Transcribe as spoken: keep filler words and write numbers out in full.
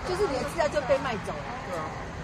就是你的资料就被卖走了。 对啊，